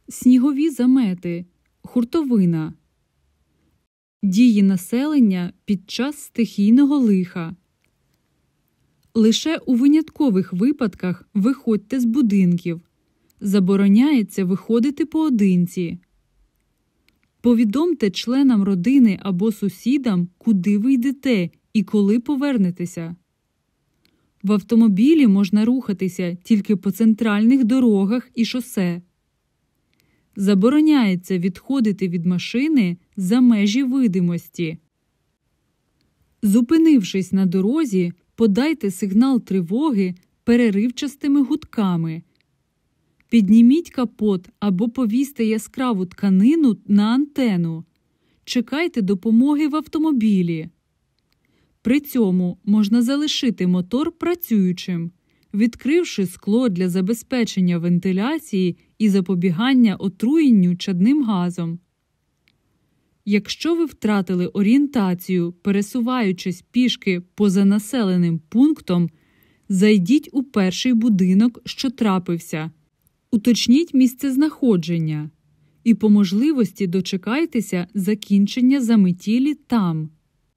Снігові замети, хуртовина. Дії населення під час стихійного лиха. Лише у виняткових випадках виходьте з будинків. Забороняється виходити поодинці. Повідомте членам родини або сусідам, куди ви йдете і коли повернетеся. В автомобілі можна рухатися тільки по центральних дорогах і шосе. Забороняється відходити від машини за межі видимості. Зупинившись на дорозі, подайте сигнал тривоги переривчастими гудками. Підніміть капот або повісьте яскраву тканину на антену. Чекайте допомоги в автомобілі. При цьому можна залишити мотор працюючим, відкривши скло для забезпечення вентиляції і запобігання отруєнню чадним газом. Якщо ви втратили орієнтацію, пересуваючись пішки поза населеним пунктом, зайдіть у перший будинок, що трапився. Уточніть місцезнаходження і по можливості дочекайтеся закінчення заметілі там.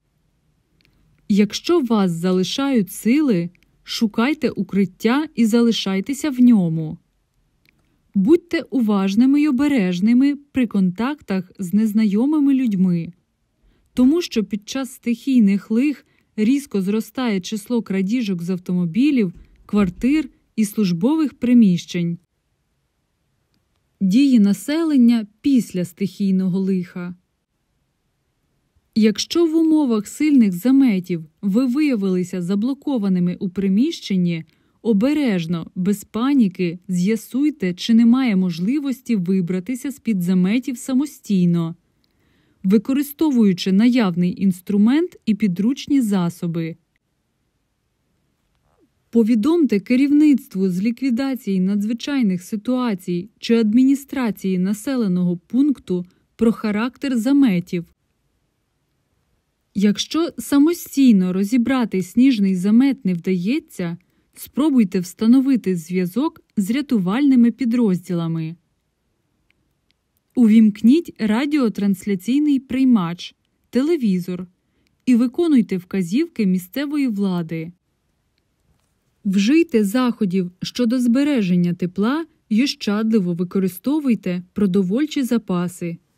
Якщо вас залишають сили, шукайте укриття і залишайтеся в ньому. Будьте уважними й обережними при контактах з незнайомими людьми, тому що під час стихійних лих різко зростає число крадіжок з автомобілів, квартир і службових приміщень. Дії населення після стихійного лиха. Якщо в умовах сильних заметів ви виявилися заблокованими у приміщенні, обережно, без паніки, з'ясуйте, чи немає можливості вибратися з-під заметів самостійно, використовуючи наявний інструмент і підручні засоби. Повідомте керівництву з ліквідації надзвичайних ситуацій чи адміністрації населеного пункту про характер заметів. Якщо самостійно розібрати сніжний замет не вдається, спробуйте встановити зв'язок з рятувальними підрозділами. Увімкніть радіотрансляційний приймач, телевізор і виконуйте вказівки місцевої влади. Вжийте заходів щодо збереження тепла й ощадливо використовуйте продовольчі запаси.